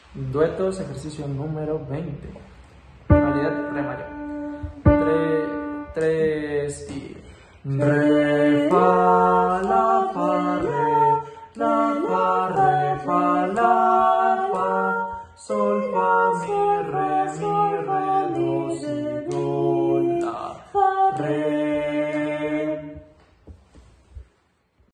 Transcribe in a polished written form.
Duetos, ejercicio número 20. Tonalidad re mayor. 3 y... Re, fa, la, fa, re, la, fa, re, fa, la, fa, sol, fa, mi,